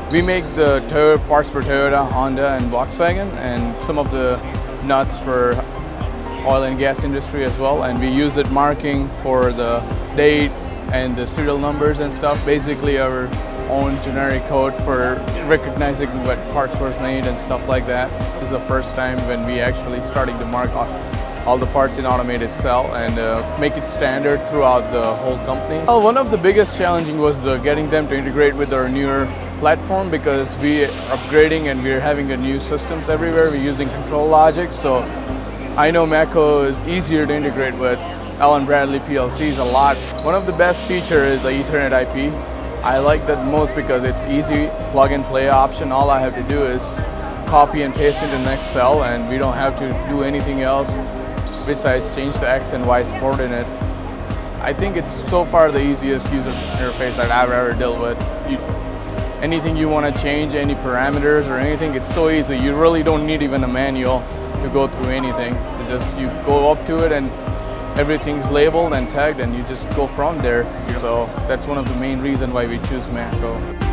We make the parts for Toyota, Honda, and Volkswagen, and some of the nuts for oil and gas industry as well. And we use it marking for the date and the serial numbers and stuff. Basically our own generic code for recognizing what parts were made and stuff like that. This is the first time when we actually starting to mark all the parts in automated cell and make it standard throughout the whole company. Well, one of the biggest challenging was getting them to integrate with our newer platform, because we are upgrading and we're having a new systems everywhere. We're using ControlLogix, so I know Mako is easier to integrate with. Allen Bradley PLCs a lot. One of the best features is the Ethernet IP. I like that most because it's easy plug and play option. All I have to do is copy and paste into the next cell, and we don't have to do anything else besides change the X and Y coordinate. I think it's so far the easiest user interface that I've ever dealt with. Anything you want to change, any parameters or anything, it's so easy. You really don't need even a manual to go through anything. It's just you go up to it and everything's labeled and tagged, and you just go from there. So that's one of the main reasons why we choose Mako.